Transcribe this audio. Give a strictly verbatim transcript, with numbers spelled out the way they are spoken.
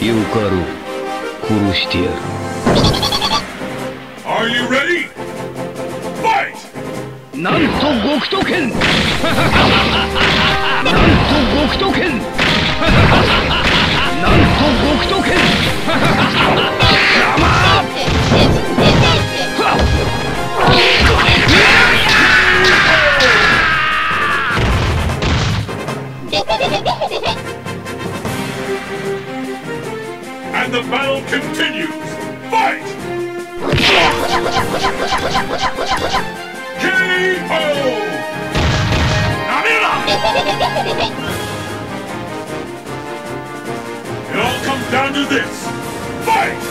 よかろう。殺してやる。 Are you ready? Fight! なんと極都剣なんと極都剣なんと極都剣 And the battle continues! Fight! K O! It all comes down to this! Fight!